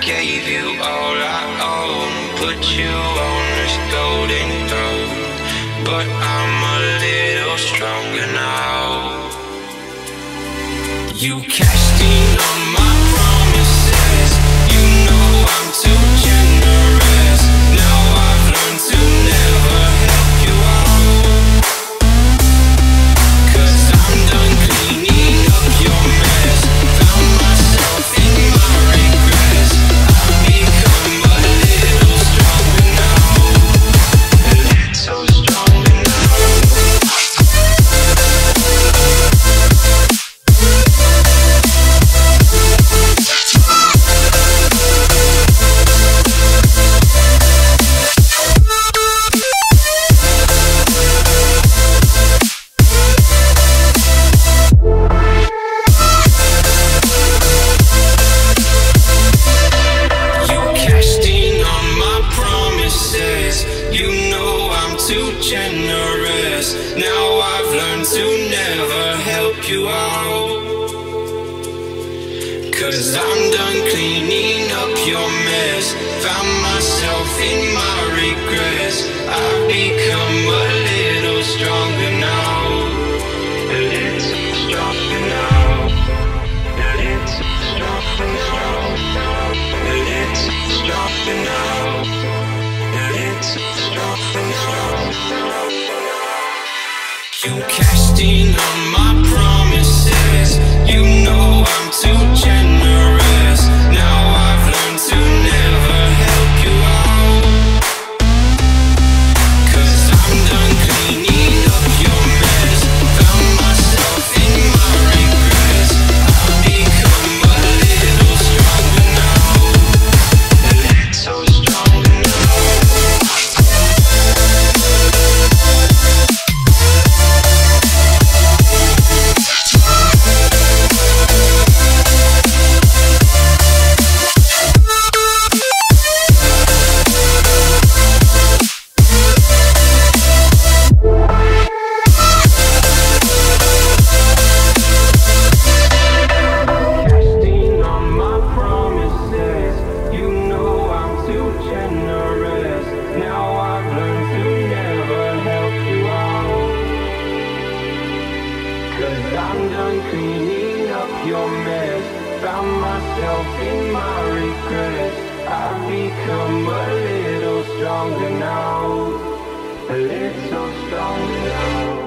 gave you all I own, put you on this golden throne, but I'm a little stronger now. You cashed in on my promises, you know I'm too generous. Now I've learned to never help you out, 'cause I'm done cleaning up your mess. Found myself in my regrets. I've become a little stronger now, a little stronger now. Generous. Now I've learned to never help you out, 'cause I'm done cleaning up your mess. Found myself in my regrets. I've become a little stronger now, a little stronger now, a little stronger now, a little stronger now, a little stronger now. You cashed in on my promises, you know I'm too generous. Now I've learned to never help you out, 'cause I'm done cleaning up your mess. Found myself in my regrets. I've become a little stronger now, a little stronger now. I'm done cleaning up your mess. Found myself in my regrets. I've become a little stronger now, a little stronger now.